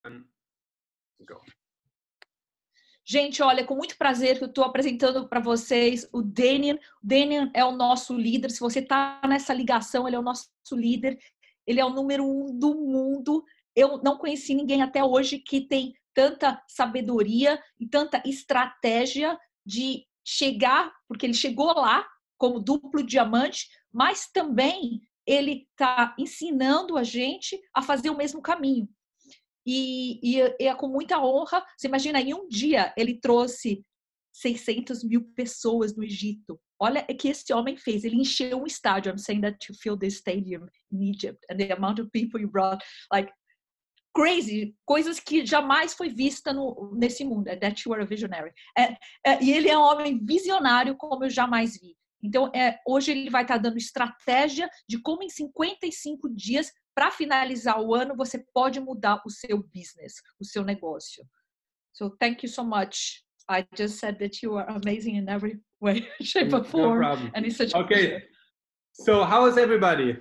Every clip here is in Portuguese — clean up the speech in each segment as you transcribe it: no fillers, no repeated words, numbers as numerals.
Go. Gente, olha, com muito prazer que eu estou apresentando para vocês o Daniel. O Daniel é o nosso líder. Se você está nessa ligação, ele é o nosso líder. Ele é o número 1 do mundo. Eu não conheci ninguém até hoje que tem tanta sabedoria e tanta estratégia de chegar, porque ele chegou lá como duplo diamante, mas também ele está ensinando a gente a fazer o mesmo caminho. E é com muita honra. Você imagina, em um dia ele trouxe 600 mil pessoas no Egito. Olha o que esse homem fez. Ele encheu um estádio. I'm saying that to fill this stadium in Egypt. And the amount of people you brought, like, crazy. Coisas que jamais foi vista nesse mundo. That you are a visionary. E ele é um homem visionário como eu jamais vi. Então, hoje ele vai estar dando estratégia de como em 55 dias, para finalizar o ano, você pode mudar o seu business, o seu negócio. So, thank you so much. I just said that you are amazing in every way, shape, or form. No problem. And it's such a okay. pleasure. So, how is everybody?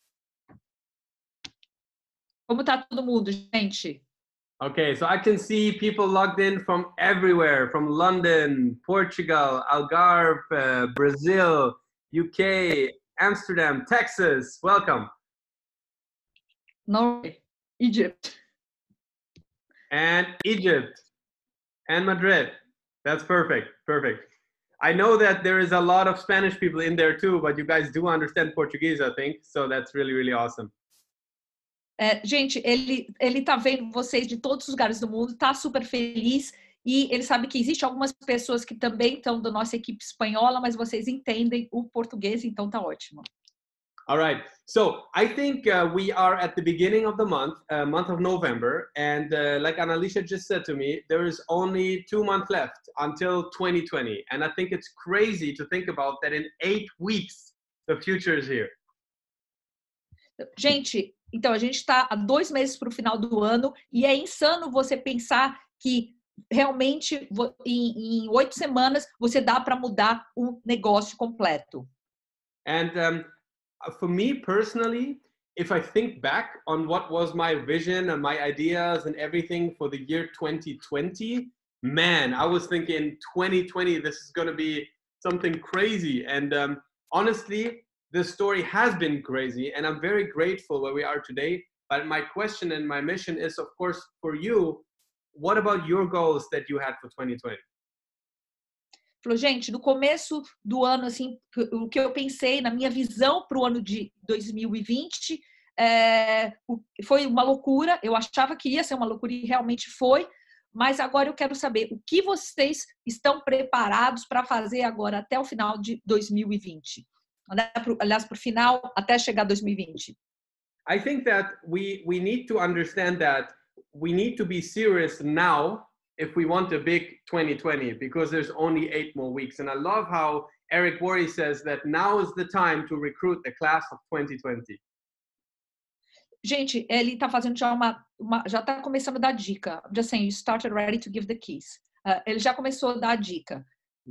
Como tá todo mundo, gente? Okay, so I can see people logged in from everywhere, from London, Portugal, Algarve, Brazil, UK, Amsterdam, Texas. Welcome. Norway, Egypt. And Egypt and Madrid. That's perfect. Perfect. I know that there is a lot of Spanish people in there too, but you guys do understand Portuguese, I think. So that's really, really awesome. Gente, ele tá vendo vocês de todos os lugares do mundo, tá super feliz e ele sabe que existe algumas pessoas que também estão da nossa equipe espanhola, mas vocês entendem o português, então tá ótimo. All right. So I think we are at the beginning of the month of November, and like Annalicia just said to me, there is only 2 months left until 2020, and I think it's crazy to think about that in 8 weeks the future is here. Gente, então a gente está há 2 meses para o final do ano e é insano você pensar que realmente em 8 semanas você dá para mudar um negócio completo. And for me personally, if I think back on what was my vision and my ideas and everything for the year 2020, man, I was thinking 2020, this is going to be something crazy. And honestly, the story has been crazy, and I'm very grateful where we are today. But my question and my mission is, of course, for you, what about your goals that you had for 2020? Falou, gente, no começo do ano, assim, o que eu pensei na minha visão para o ano de 2020 foi uma loucura. Eu achava que ia ser uma loucura e realmente foi. Mas agora eu quero saber o que vocês estão preparados para fazer agora até o final de 2020. Aliás, para o final, até chegar a 2020. I think that we need to understand that we need to be serious now if we want a big 2020, because there's only 8 more weeks. And I love how Eric Worre says that now is the time to recruit the class of 2020. Gente, ele está fazendo já está começando a dar dica. I'm just saying, you started ready to give the keys. Ele já começou a dar a dica.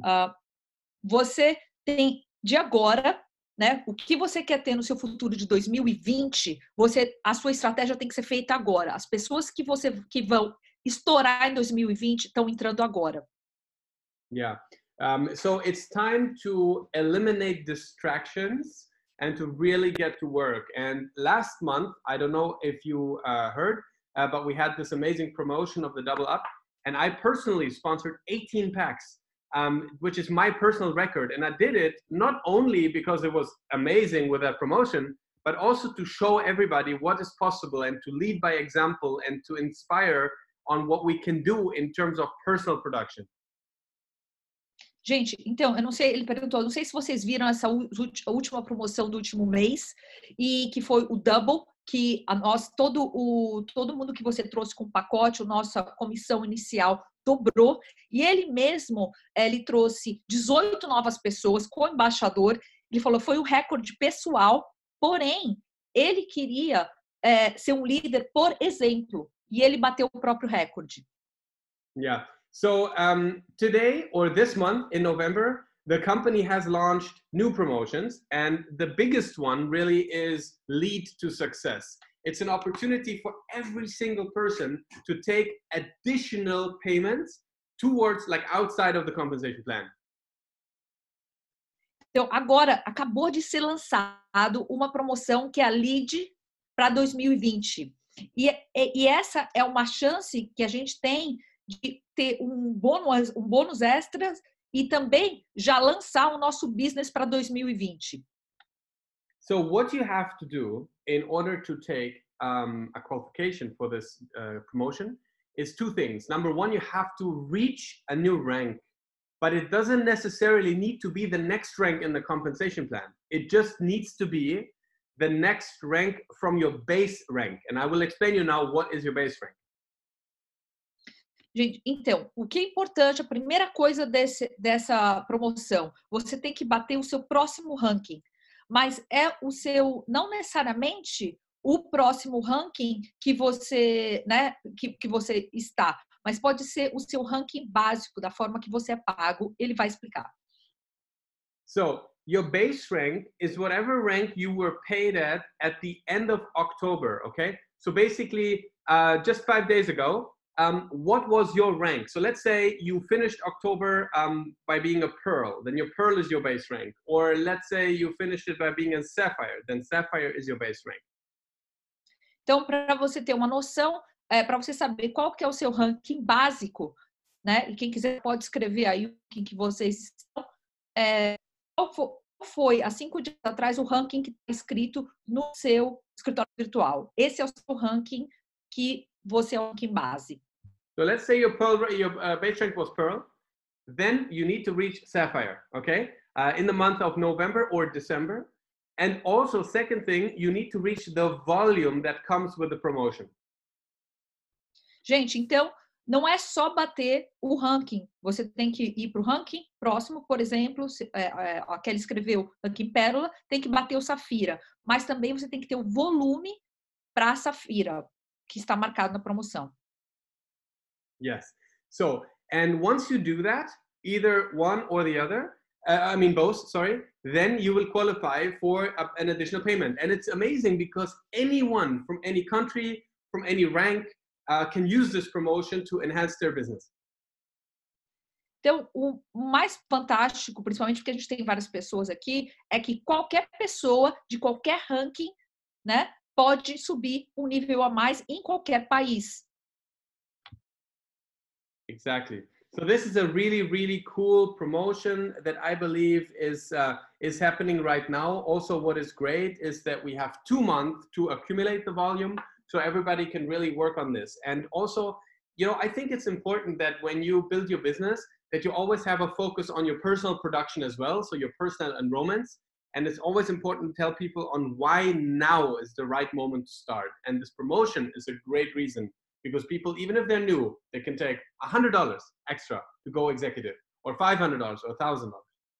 Você tem de agora, né? O que você quer ter no seu futuro de 2020? A sua estratégia tem que ser feita agora. As pessoas que vão estourar em 2020 estão entrando agora. Yeah. So it's time to eliminate distractions and to really get to work. And last month, I don't know if you heard, but we had this amazing promotion of the Double Up. And I personally sponsored 18 packs, which is my personal record. And I did it not only because it was amazing with that promotion, but also to show everybody what is possible and to lead by example and to inspire on what we can do in terms of personal production. Gente, então, eu não sei, ele perguntou, não sei se vocês viram essa última promoção do último mês, e que foi o Double, que todo mundo que você trouxe com o pacote, a nossa comissão inicial dobrou, e ele mesmo, ele trouxe 18 novas pessoas com o embaixador, ele falou, foi um recorde pessoal, porém, ele queria ser um líder por exemplo, e ele bateu o próprio recorde. Yeah. So today or this month in November, the company has launched new promotions, and the biggest one really is Lead to Success. it's an opportunity for every single person to take additional payments towards like outside of the compensation plan. Então, agora acabou de ser lançado uma promoção que é a Lead para 2020. E essa é uma chance que a gente tem de ter um bônus extra e também já lançar o nosso business para 2020. So what you have to do in order to take a qualification for this promotion is two things. Number one, you have to reach a new rank, but it doesn't necessarily need to be the next rank in the compensation plan. It just needs to be the next rank from your base rank. And I will explain you now what is your base rank. Gente, então, o que é importante, a primeira coisa dessa promoção, você tem que bater o seu próximo ranking, mas é o seu, não necessariamente o próximo ranking que você, né, que você está, mas pode ser o seu ranking básico, da forma que você é pago, ele vai explicar. So your base rank is whatever rank you were paid at the end of October, okay? So basically, just 5 days ago, what was your rank? So let's say you finished October by being a Pearl, then your Pearl is your base rank. Or let's say you finished it by being a Sapphire, then Sapphire is your base rank. Então, para você ter uma noção, para você saber qual que é o seu ranking básico, né? E quem quiser pode escrever aí o que vocês estão. Qual foi, há 5 dias atrás, o ranking que está escrito no seu escritório virtual? Esse é o seu ranking que você é o ranking base. So let's say your base rank was Pearl, then you need to reach Sapphire, okay? In the month of November or December. And also, second thing, you need to reach the volume that comes with the promotion. Gente, então, não é só bater o ranking. Você tem que ir para o ranking próximo, por exemplo, a Kelly escreveu ranking Pérola, tem que bater o Safira. Mas também você tem que ter o volume para a Safira, que está marcado na promoção. Yes. So, and once you do that, either one or the other, both, sorry, then you will qualify for an additional payment. And it's amazing because anyone from any country, from any rank, can use this promotion to enhance their business. Então, o mais fantástico, principalmente porque a gente tem várias pessoas aqui, é que qualquer pessoa de qualquer ranking, né, pode subir um nível a mais em qualquer país. Exactly. So this is a really, really cool promotion that I believe is happening right now. Also, what is great is that we have 2 months to accumulate the volume, so everybody can really work on this. And also, you know, I think it's important that when you build your business, that you always have a focus on your personal production as well, so your personal enrollments. And it's always important to tell people on why now is the right moment to start. And this promotion is a great reason. Because people, even if they're new, they can take $100 extra to go executive, or $500 or $1,000.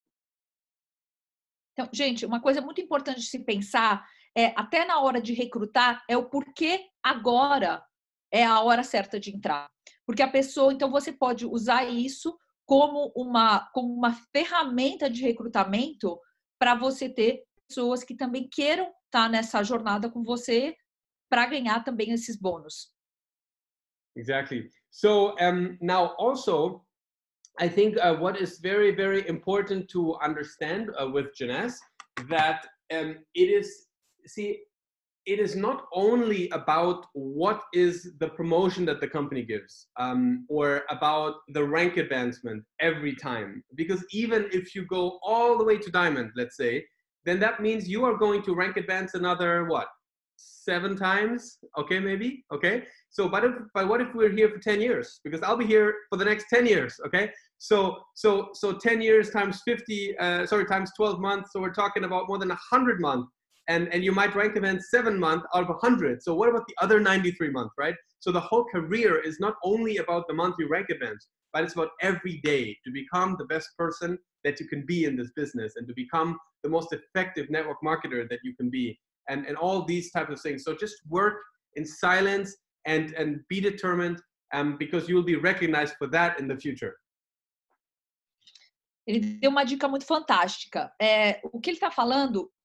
Então, gente, uma coisa muito importante de se pensar até na hora de recrutar, é o porquê agora é a hora certa de entrar. Porque a pessoa, então você pode usar isso como uma ferramenta de recrutamento para você ter pessoas que também queiram estar nessa jornada com você para ganhar também esses bônus. Exactly. So now also, I think what is very, very important to understand with Jeunesse, that it is not only about what is the promotion that the company gives or about the rank advancement every time. Because even if you go all the way to Diamond, let's say, then that means you are going to rank advance another, what? 7 times, okay, maybe, okay? So, but what if we're here for 10 years? Because I'll be here for the next 10 years, okay? So 10 years times times 12 months, so we're talking about more than 100 months, and you might rank event 7 months out of 100. So what about the other 93 months, right? So the whole career is not only about the monthly rank events, but it's about every day to become the best person that you can be in this business and to become the most effective network marketer that you can be. And all these types of things. So just work in silence and be determined because you will be recognized for that in the future. Ele deu uma dica muito fantástica. O que ele está falando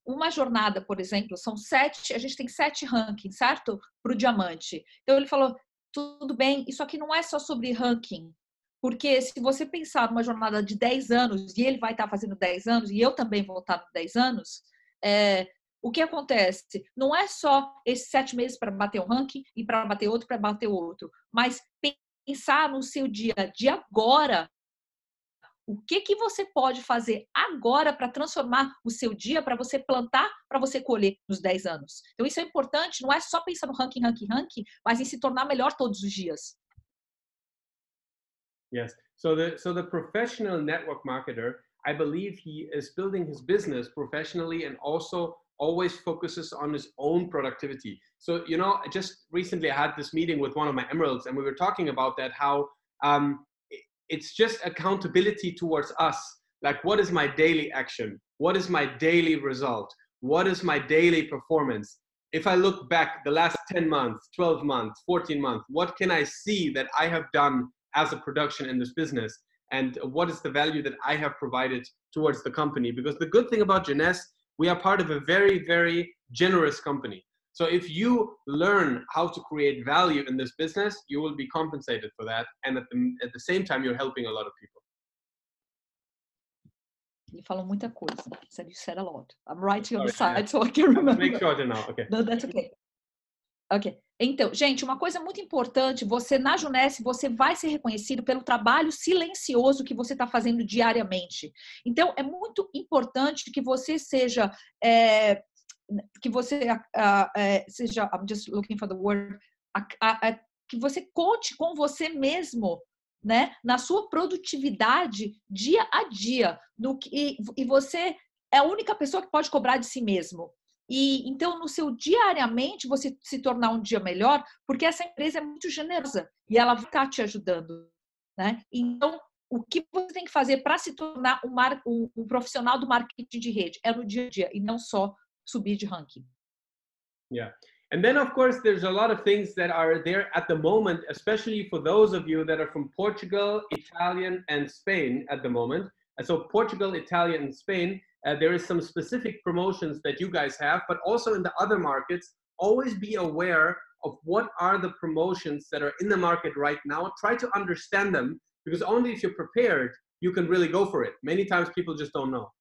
uma jornada, por exemplo, são 7, a gente tem 7 rankings, certo? Para o diamante. Então ele falou, tudo bem, isso aqui não é só sobre ranking, porque se você pensar numa jornada de 10 anos, e ele vai estar fazendo 10 anos, e eu também vou estar 10 anos, o que acontece? Não é só esses 7 meses para bater um ranking e para bater outro, para bater outro, mas pensar no seu dia de agora. O que você pode fazer agora para transformar o seu dia, para você plantar, para você colher nos 10 anos? Então, isso é importante, não é só pensar no ranking, mas em se tornar melhor todos os dias. Yes. So the professional network marketer, I believe he is building his business professionally and also always focuses on his own productivity. So, just recently I had this meeting with one of my emeralds and we were talking about that, how it's just accountability towards us. Like, what is my daily action? What is my daily result? What is my daily performance? If I look back the last 10 months, 12 months, 14 months, what can I see that I have done as a production in this business? And what is the value that I have provided towards the company? Because the good thing about Jeunesse, we are part of a very, very generous company. So if you learn how to create value in this business, you will be compensated for that. And at the same time, you're helping a lot of people. Ele falou muita coisa. You said a lot. I'm writing on the side so I can remember. Make sure now. Okay. No, that's okay. Ok. Então, gente, uma coisa muito importante, você na Jeunesse, você vai ser reconhecido pelo trabalho silencioso que você está fazendo diariamente. Então, é muito importante que você seja, I'm just looking for the word, que você conte com você mesmo, né, na sua produtividade dia a dia, e você é a única pessoa que pode cobrar de si mesmo. E então, no seu diariamente, você se tornar um dia melhor, porque essa empresa é muito generosa e ela vai estar te ajudando, né? Então, o que você tem que fazer para se tornar um profissional do marketing de rede é no dia a dia e não só subir de ranking. Yeah. And then, of course, there's a lot of things that are there at the moment, especially for those of you that are from Portugal, Italian, and Spain at the moment. And so Portugal, Italian, and Spain, there is some specific promotions that you guys have, but also in the other markets, always be aware of what are the promotions that are in the market right now. Try to understand them, because only if you're prepared, you can really go for it. Many times people just don't know.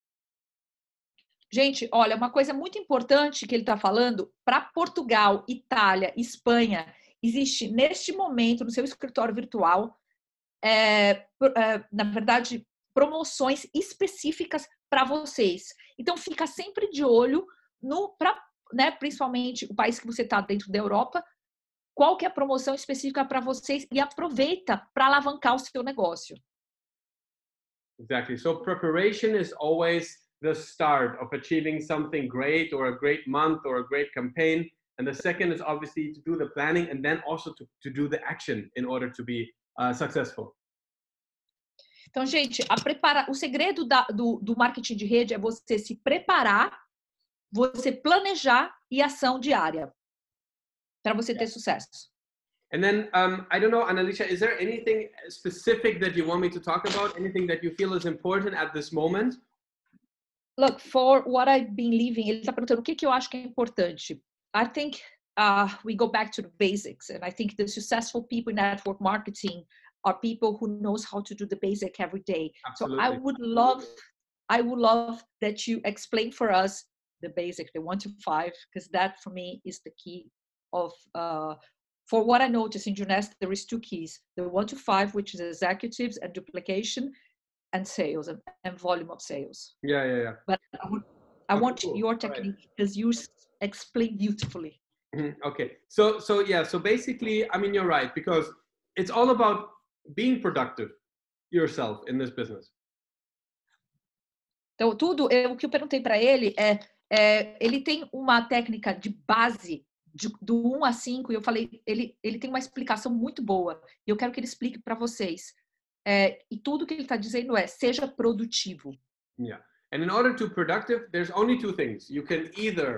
Gente, olha, uma coisa muito importante que ele está falando, para Portugal, Itália, Espanha, existe neste momento no seu escritório virtual, na verdade, promoções específicas para vocês. Então, fica sempre de olho né, principalmente o país que você está dentro da Europa, qual que é a promoção específica para vocês e aproveita para alavancar o seu negócio. Exactly. So preparation is always the start of achieving something great or a great month or a great campaign. And the second is obviously to do the planning and then also to do the action in order to be successful. Então, gente, o segredo do marketing de rede é você se preparar, você planejar e ação diária para você ter sucesso. And then, I don't know, Analicia, is there anything specific that you want me to talk about? Anything that you feel is important at this moment? Look, for what I've been living, ele está perguntando o que eu acho que é importante. I think we go back to the basics, and I think the successful people in network marketing are people who knows how to do the basic every day. Absolutely. So I would love that you explain for us the basic, the 1 to 5, because that for me is the key of, for what I noticed in Jeunesse, there is 2 keys, the 1 to 5, which is executives and duplication, and sales and volume of sales. Yeah. But I want your technique, because you explain beautifully. Okay. So basically, I mean, you're right, because it's all about being productive yourself in this business. Então, o que eu perguntei para ele ele tem uma técnica de base do 1 a 5, e eu falei, ele tem uma explicação muito boa, e eu quero que ele explique para vocês. E tudo que ele está dizendo seja produtivo. Yeah. And in order to be productive, there's only 2 things. You can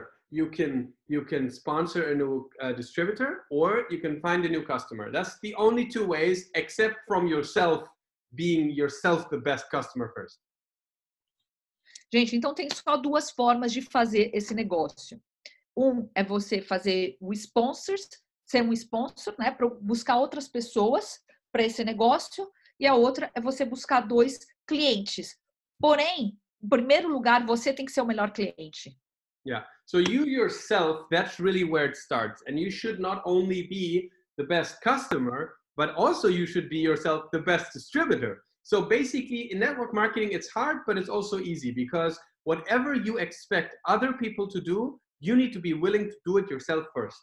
sponsor a new distributor, or you can find a new customer. That's the only 2 ways, except from yourself being yourself the best customer first. Gente, então tem só duas formas de fazer esse negócio. Um é você fazer o sponsors, ser um sponsor, né, para buscar outras pessoas para esse negócio, e a outra é você buscar 2 clientes. Porém, em primeiro lugar, você tem que ser o melhor cliente. Yeah. So you yourself, that's really where it starts. And you should not only be the best customer, but also you should be yourself the best distributor. So basically in network marketing, it's hard, but it's also easy because whatever you expect other people to do, you need to be willing to do it yourself first.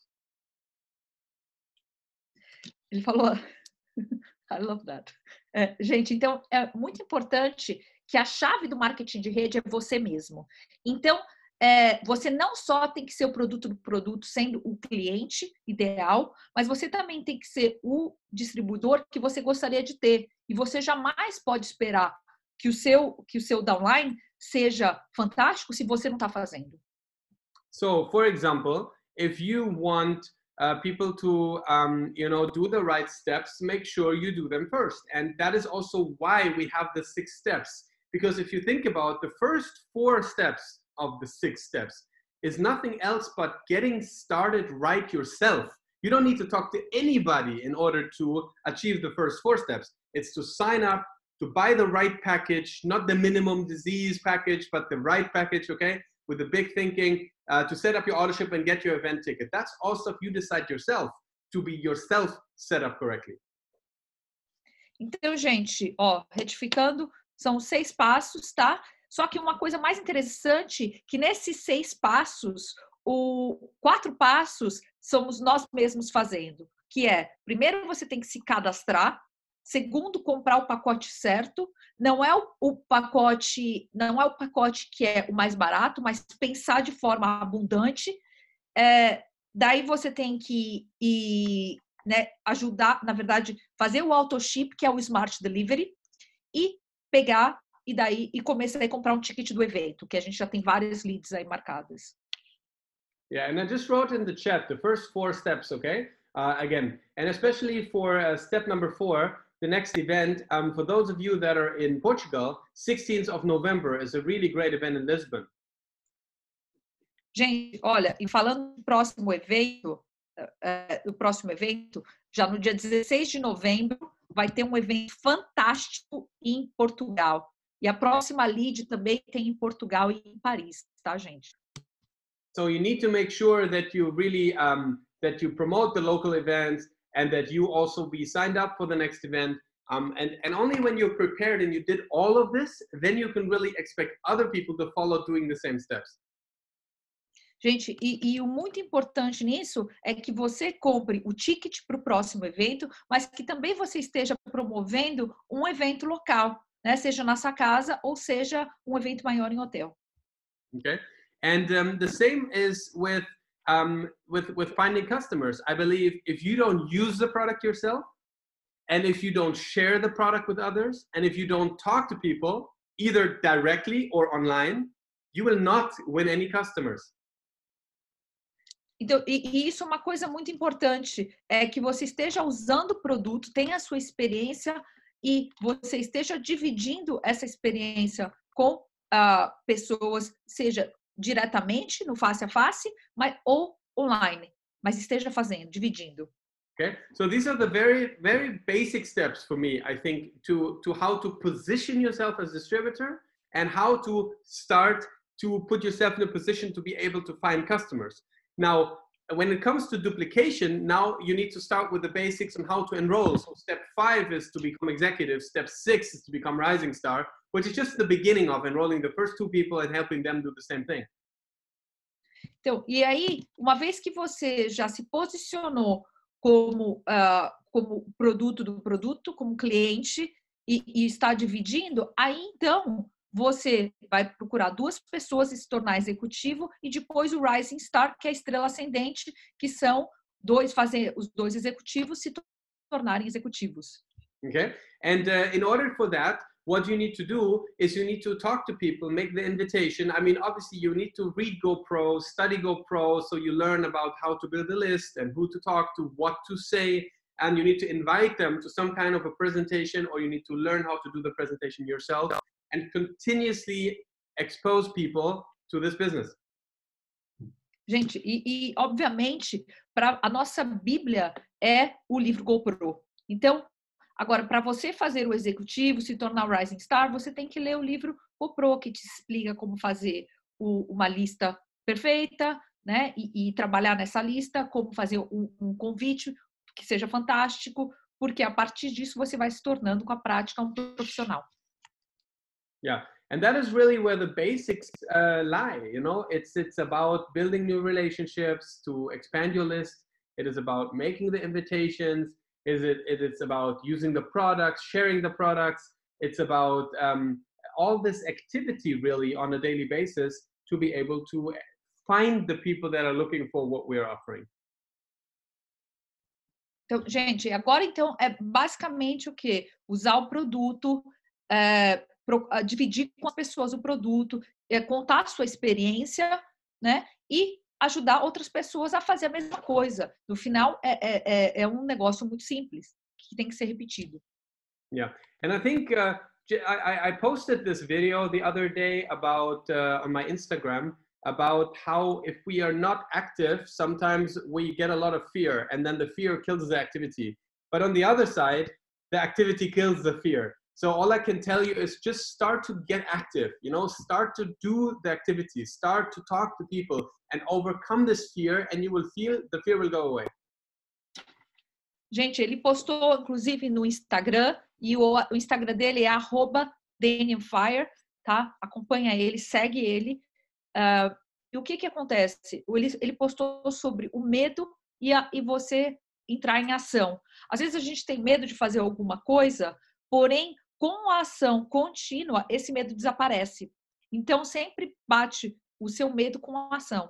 Ele falou, I love that. Gente, então é muito importante que a chave do marketing de rede é você mesmo. Então, você não só tem que ser o produto do produto sendo o cliente ideal, mas você também tem que ser o distribuidor que você gostaria de ter. E você jamais pode esperar que o seu downline seja fantástico se você não está fazendo. So, for example, if you want people to, do the right steps, make sure you do them first. And that is also why we have the 6 steps. Because if you think about the first 4 steps of the 6 steps is nothing else but getting started right yourself. You don't need to talk to anybody in order to achieve the first 4 steps. It's to sign up, to buy the right package, not the minimum disease package, but the right package, okay? With the big thinking, to set up your authorship and get your event ticket. That's all stuff you decide yourself to be yourself set up correctly. Então, gente, retificando, são 6 passos, tá? Só que uma coisa mais interessante, que nesses 6 passos, 4 passos somos nós mesmos fazendo, que é, primeiro você tem que se cadastrar, segundo, comprar o pacote certo, não é o pacote que é o mais barato, mas pensar de forma abundante. Daí você tem que ajudar, na verdade, fazer o auto-ship, que é o Smart Delivery, e pegar e começar a comprar um ticket do evento, que a gente já tem várias leads aí marcadas. Yeah, and I just wrote in the chat the first 4 steps, okay? Again, and especially for step number 4, the next event, for those of you that are in Portugal, 16th of November is a really great event in Lisbon. Gente, olha, e falando do próximo evento, já no dia 16 de novembro, vai ter um evento fantástico em Portugal. E a próxima lead também tem em Portugal e em Paris, tá, gente? So you need to make sure that you really that you promote the local events and that you also be signed up for the next event. And only when you're prepared and you did all of this, then you can really expect other people to follow doing the same steps. Gente, e o muito importante nisso é que você compre o ticket para o próximo evento, mas que também você esteja promovendo um evento local, né? Seja na sua casa ou seja um evento maior em hotel. Okay, and the same is with finding customers. I believe if you don't use the product yourself, and if you don't share the product with others, and if you don't talk to people either directly or online, you will not win any customers. Então, e isso é uma coisa muito importante, é que você esteja usando o produto, tenha a sua experiência e você esteja dividindo essa experiência com pessoas, seja diretamente no face a face, ou online, mas esteja fazendo, dividindo. Okay, so these are the very, very basic steps for me, I think, to how to position yourself as a distributor and how to start to put yourself in a position to be able to find customers. Now, when it comes to duplication, now you need to start with the basics on how to enroll. So step 5 is to become executive. Step 6 is to become Rising Star, which is just the beginning of enrolling the first 2 people and helping them do the same thing. Então, e aí, uma vez que você já se posicionou como produto do produto, como cliente, e está dividindo, aí então você vai procurar 2 pessoas e se tornar executivo, e depois o Rising Star, que é a estrela ascendente, que são fazer os 2 executivos se tornarem executivos. Okay, and in order for that, what you need to do is you need to talk to people, make the invitation. I mean, obviously you need to read GoPro, study GoPro, so you learn about how to build a list and who to talk to, what to say, and you need to invite them to some kind of a presentation, or you need to learn how to do the presentation yourself and continuously expose people to this business. Gente, obviamente, a nossa Bíblia é o livro GoPro. Então, agora, para você fazer o executivo, se tornar o Rising Star, você tem que ler o livro GoPro, que te explica como fazer uma lista perfeita, né? E trabalhar nessa lista, como fazer um convite que seja fantástico, porque a partir disso você vai se tornando com a prática um profissional. Yeah. And that is really where the basics lie. You know, it's about building new relationships to expand your list. It is about making the invitations. It's about using the products, sharing the products. It's about all this activity really on a daily basis to be able to find the people that are looking for what we're offering. Então, gente, agora então é basicamente o quê? Usar o produto, dividir com as pessoas o produto, contar a sua experiência, né? E ajudar outras pessoas a fazer a mesma coisa. No final, é um negócio muito simples, que tem que ser repetido. Yeah, and I think I posted this video the other day about on my Instagram about how if we are not active, sometimes we get a lot of fear, and then the fear kills the activity. But on the other side, the activity kills the fear. So all I can tell you is just start to get active, you know, start to do the activities, start to talk to people and overcome this fear, and you will feel the fear will go away. Gente, ele postou, inclusive, no Instagram, e o Instagram dele é @DanielFire, tá? Acompanha ele, segue ele. E o que acontece? Ele postou sobre o medo e você entrar em ação. Às vezes a gente tem medo de fazer alguma coisa, porém, com a ação contínua, esse medo desaparece. Então, sempre bate o seu medo com a ação.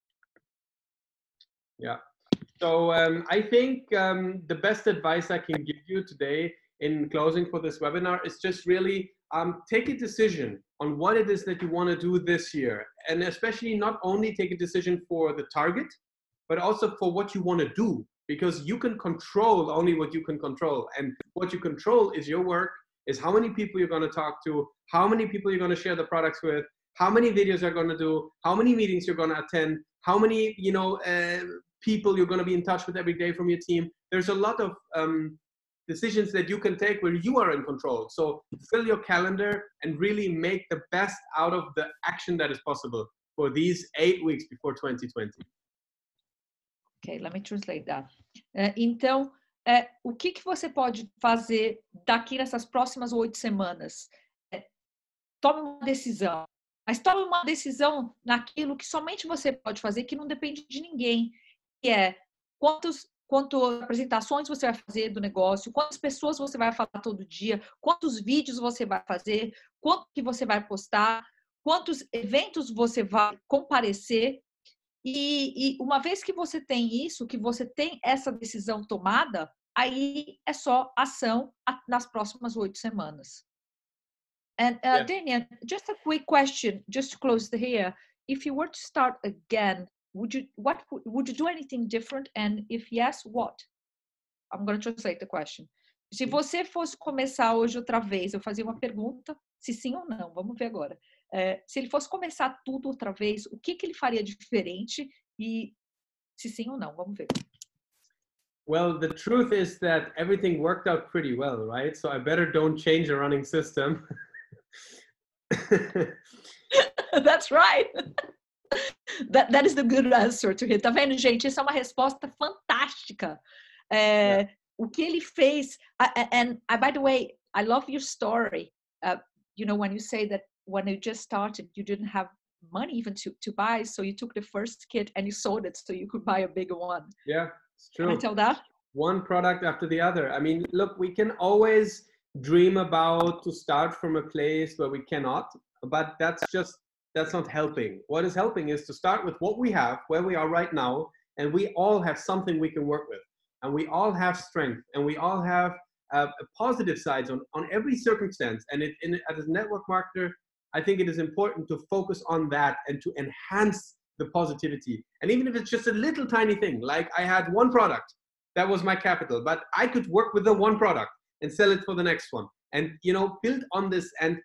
Yeah. So I think the best advice I can give you today in closing for this webinar is just really take a decision on what it is that you want to do this year. And especially not only take a decision for the target, but also for what you want to do, because you can control only what you can control. And what you control is your work, is how many people you're going to talk to, how many people you're going to share the products with, how many videos you're going to do, how many meetings you're going to attend, how many, you know, people you're going to be in touch with every day from your team. There's a lot of decisions that you can take where you are in control. So fill your calendar and really make the best out of the action that is possible for these 8 weeks before 2020. Okay, let me translate that. Então, o que você pode fazer daqui nessas próximas 8 semanas? Tome uma decisão. Mas tome uma decisão naquilo que somente você pode fazer, que não depende de ninguém. Que é quantas apresentações você vai fazer do negócio, quantas pessoas você vai falar todo dia, quantos vídeos você vai fazer, quanto que você vai postar, quantos eventos você vai comparecer. E uma vez que você tem isso, que você tem essa decisão tomada, aí é só ação nas próximas 8 semanas. And Daniel, just a quick question, just to close here. If you were to start again, would you do anything different? And if yes, what? I'm going to translate the question. Se você fosse começar hoje outra vez, eu fazia uma pergunta, se sim ou não, vamos ver agora. Se ele fosse começar tudo outra vez, o que ele faria diferente? E se sim ou não, vamos ver. Well, the truth is that everything worked out pretty well, right? So I better don't change the running system. That's right. That is the good answer to it. Tá vendo, gente? Essa é uma resposta fantástica. O que ele fez, and by the way, I love your story. You know, when you say that when you just started, you didn't have money even to buy, so you took the first kit and you sold it so you could buy a bigger one. Yeah, it's true. Can I tell that? One product after the other. I mean, look, we can always dream about to start from a place where we cannot, but that's not helping. What is helping is to start with what we have, where we are right now, and we all have something we can work with, and we all have strength, and we all have positive sides on every circumstance. And as a network marketer, I think it is important to focus on that and to enhance the positivity. And even if it's just a little tiny thing, like I had one product, that was my capital, but I could work with the one product and sell it for the next one. And, you know, build on this. And,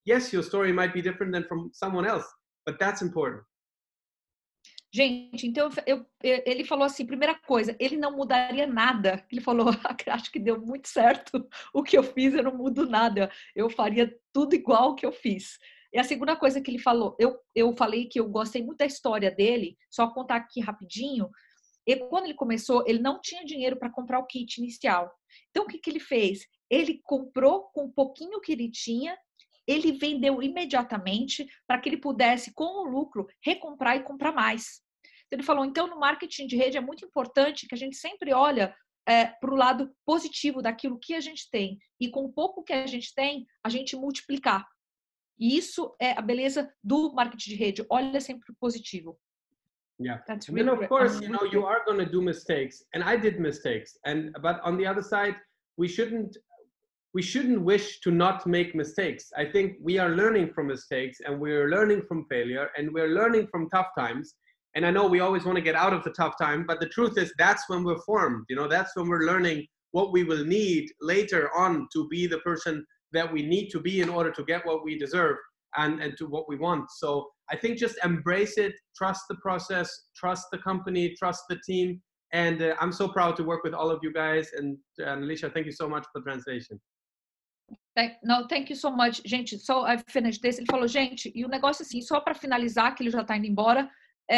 yes, your story might be different than from someone else, but that's important. Gente, então ele falou assim, primeira coisa, ele não mudaria nada. Ele falou, acho que deu muito certo o que eu fiz, eu não mudo nada. Eu faria tudo igual que eu fiz. E a segunda coisa que ele falou, eu falei que eu gostei muito da história dele, só contar aqui rapidinho. E quando ele começou, ele não tinha dinheiro para comprar o kit inicial. Então, o que ele fez? Ele comprou com o pouquinho que ele tinha, ele vendeu imediatamente para que ele pudesse, com o lucro, recomprar e comprar mais. Então, ele falou, então, no marketing de rede é muito importante que a gente sempre olha para o lado positivo daquilo que a gente tem. E com o pouco que a gente tem, a gente multiplicar. E isso é a beleza do marketing de rede. Olha sempre o positivo. Yeah. That's And really then of course, great. you are going to do mistakes, and I did mistakes. But on the other side, we shouldn't wish to not make mistakes. I think we are learning from mistakes, and we're learning from failure, and we're learning from tough times. And I know we always want to get out of the tough time, but the truth is that's when we're formed. That's when we're learning what we will need later on to be the person that we need to be in order to get what we deserve and to what we want. So I think just embrace it, trust the process, trust the company, trust the team. And I'm so proud to work with all of you guys. And Alicia, thank you so much for the translation. No, thank you so much. Gente, so I finished this. Ele falou, gente, e o negócio assim, só para finalizar, que ele já está indo embora,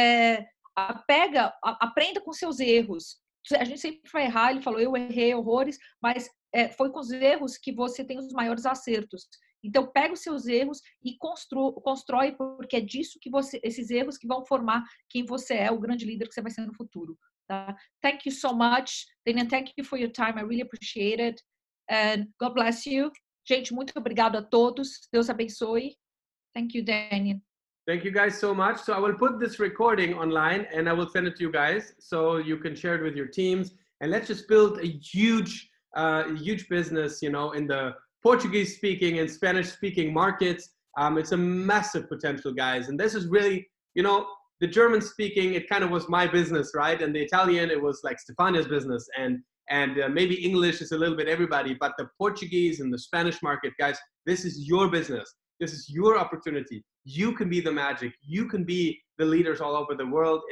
aprenda com seus erros. A gente sempre vai errar, ele falou, eu errei horrores, mas foi com os erros que você tem os maiores acertos. Então, pega os seus erros e constrói, porque é disso que esses erros que vão formar quem você é, o grande líder que você vai ser no futuro. Tá? Thank you so much. Daniel, thank you for your time. I really appreciate it. And God bless you. Gente, muito obrigado a todos. Deus abençoe. Thank you, Daniel. Thank you guys so much. So I will put this recording online and I will send it to you guys so you can share it with your teams. And let's just build a huge business, in the Portuguese speaking and Spanish speaking markets. It's a massive potential, guys. And this is really, the German speaking, it kind of was my business, right? And the Italian, it was like Stefania's business. And maybe English is a little bit everybody, but the Portuguese and the Spanish market, guys, this is your business. This is your opportunity. You can be the magic. You can be the leaders all over the world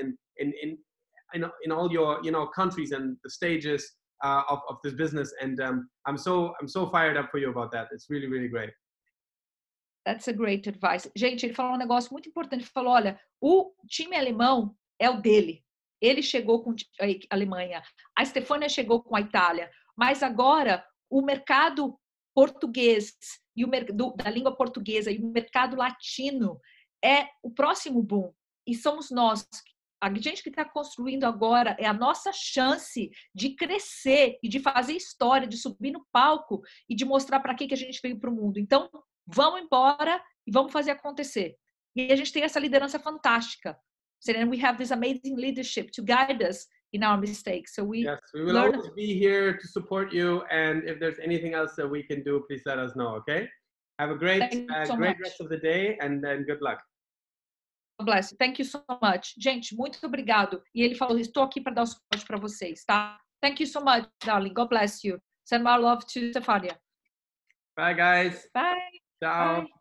in all your countries and the stages of this business. And I'm so fired up for you about that. It's really, really great. That's a great advice. Gente, ele falou um negócio muito importante. Ele falou, olha, o time alemão é o dele. Ele chegou com a Alemanha. A Stefania chegou com a Itália. Mas agora, o mercado português e da língua portuguesa e o mercado latino é o próximo boom. E somos nós. A gente que está construindo agora é a nossa chance de crescer e de fazer história, de subir no palco e de mostrar para que a gente veio para o mundo. Então, vamos embora e vamos fazer acontecer. E a gente tem essa liderança fantástica. So then we have this amazing leadership to guide us in our mistakes. So we will always be here to support you. And if there's anything else that we can do, please let us know, okay? Have a great rest of the day and good luck. God bless you. Thank you so much. Gente, muito obrigado. E ele falou, estou aqui para dar o suporte para vocês, tá? Thank you so much, darling. God bless you. Send my love to Stefania. Bye, guys. Bye. Ciao. Bye.